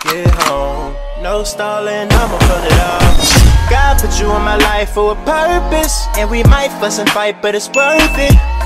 get home. No stalling, I'ma pull it off. God put you in my life for a purpose, and we might fuss and fight, but it's worth it.